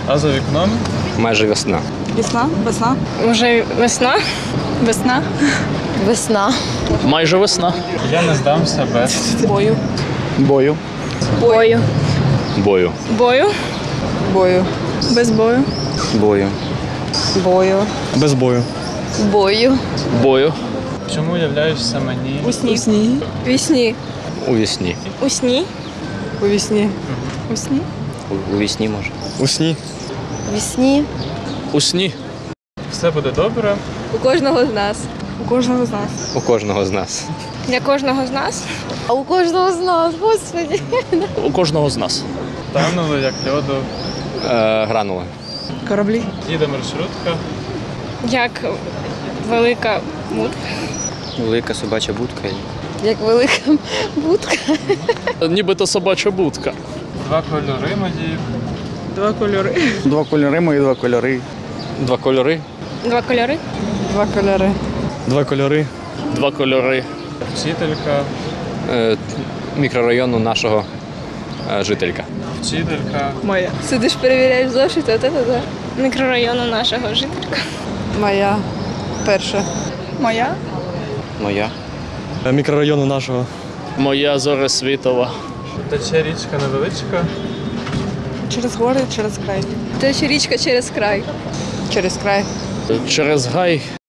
А за вікном? Майже весна. Весна? Весна? Може, весна? Весна? Весна. Майже весна. Я не здамся без. Бою. Бою. Бою. Бою. Бою. Бою. Без бою. Бою. Бою. Без бою. Бою. Бою. Чому являєшся мені? У сні. У сні. Вісні. У вісні. У сні. У вісні. У сні. У вісні може. У сні. Вісні. У сні. Все буде добре. У кожного з нас. У кожного з нас. У кожного з нас. Для кожного з нас. А у кожного з нас, господи. У кожного з нас. Танули, як льоду. Гранули. Кораблі. Їде маршрутка. Як велика мутка. Велика собача будка. Як велика будка. Нібито собача будка. Два кольори мої. Два кольори. Два кольори мої, два кольори. Два кольори. Два кольори. Два кольори. Два кольори. Два кольори. Вчителька. Мікрорайону нашого жителька. Вчителька. Моя. Сидиш, перевіряєш зошит, а це да. Мікрорайону нашого жителька. Моя. Перша. Моя. Моя. Мікрорайону нашого. Моя зоря світова. Тече річка невеличка. Через гори, через край. Тече річка через край. Через край. Через гай